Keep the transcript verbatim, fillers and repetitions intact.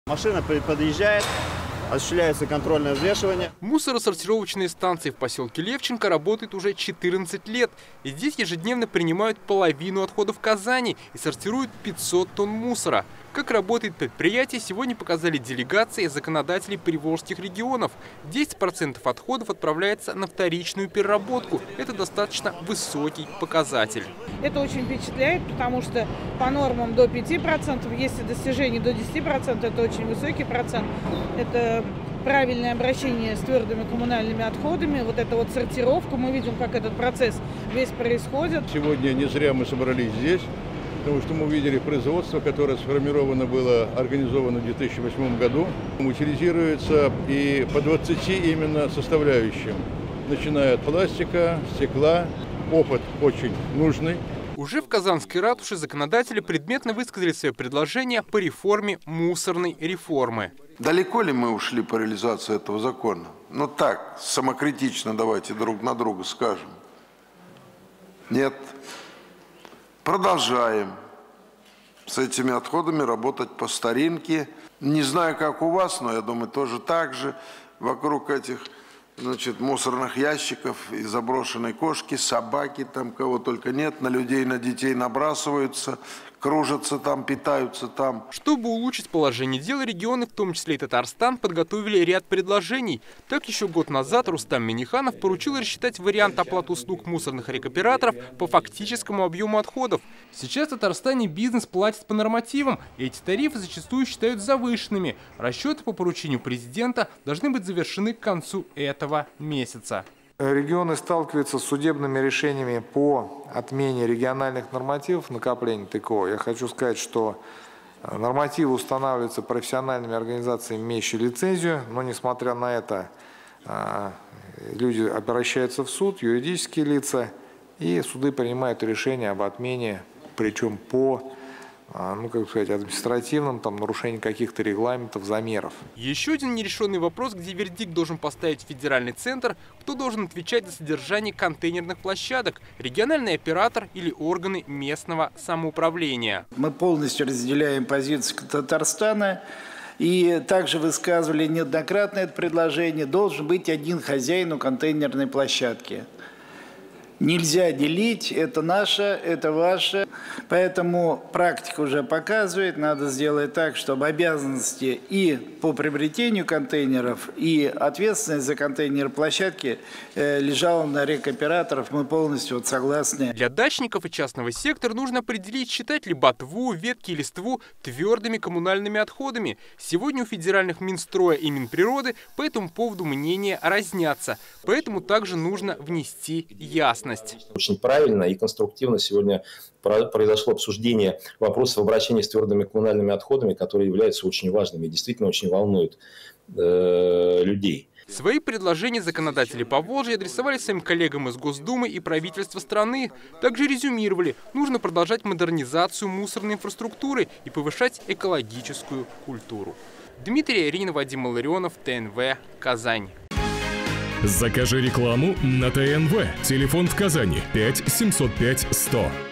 Машина подъезжает, осуществляется контрольное взвешивание. Мусоросортировочные станции в поселке Левченко работают уже четырнадцать лет. И здесь ежедневно принимают половину отходов Казани и сортируют пятьсот тонн мусора. Как работает предприятие, сегодня показали делегации законодателей приволжских регионов. десять процентов отходов отправляется на вторичную переработку. Это достаточно высокий показатель. Это очень впечатляет, потому что по нормам до пяти процентов, если достижение до десяти процентов, это очень высокий процент. Это правильное обращение с твердыми коммунальными отходами, вот эта вот сортировка. Мы видим, как этот процесс весь происходит. Сегодня не зря мы собрались здесь, потому что мы увидели производство, которое сформировано было, организовано в две тысячи восьмом году. Утилизируется и по двадцати именно составляющим, начиная от пластика, стекла. Опыт очень нужный. Уже в Казанской ратуше законодатели предметно высказали свое предложение по реформе мусорной реформы. Далеко ли мы ушли по реализации этого закона? Ну так, самокритично давайте друг на друга скажем. Нет. Продолжаем с этими отходами работать по старинке. Не знаю, как у вас, но я думаю, тоже так же. Вокруг этих, значит, мусорных ящиков и заброшенной кошки, собаки, там кого только нет, на людей, на детей набрасываются, кружатся там, питаются там. Чтобы улучшить положение дел, регионы, в том числе и Татарстан, подготовили ряд предложений. Так еще год назад Рустам Минниханов поручил рассчитать вариант оплаты услуг мусорных рекуператоров по фактическому объему отходов. Сейчас в Татарстане бизнес платит по нормативам, и эти тарифы зачастую считают завышенными. Расчеты по поручению президента должны быть завершены к концу этого месяца. Регионы сталкиваются с судебными решениями по отмене региональных нормативов накопления ТКО. Я хочу сказать, что нормативы устанавливаются профессиональными организациями, имеющими лицензию, но несмотря на это люди обращаются в суд, юридические лица, и суды принимают решение об отмене, причем по ну, как сказать, административным, там, нарушением каких-то регламентов, замеров. Еще один нерешенный вопрос, где вердикт должен поставить федеральный центр, кто должен отвечать за содержание контейнерных площадок, региональный оператор или органы местного самоуправления. Мы полностью разделяем позицию Татарстана и также высказывали неоднократно это предложение. Должен быть один хозяин у контейнерной площадки. Нельзя делить, это наше, это ваше. Поэтому практика уже показывает, надо сделать так, чтобы обязанности и по приобретению контейнеров, и ответственность за контейнер площадки лежала на рекоператоров. Мы полностью вот согласны. Для дачников и частного сектора нужно определить, считать ли ботву, ветки и листву твердыми коммунальными отходами. Сегодня у федеральных Минстроя и Минприроды по этому поводу мнения разнятся. Поэтому также нужно внести ясность. Очень правильно и конструктивно сегодня произошло обсуждение вопросов обращения с твердыми коммунальными отходами, которые являются очень важными и действительно очень волнуют э, людей. Свои предложения законодатели Поволжья адресовали своим коллегам из Госдумы и правительства страны. Также резюмировали, нужно продолжать модернизацию мусорной инфраструктуры и повышать экологическую культуру. Дмитрий Аринин, Вадим Илларионов, ТНВ, Казань. Закажи рекламу на ТНВ. Телефон в Казани пять семьсот пять сто.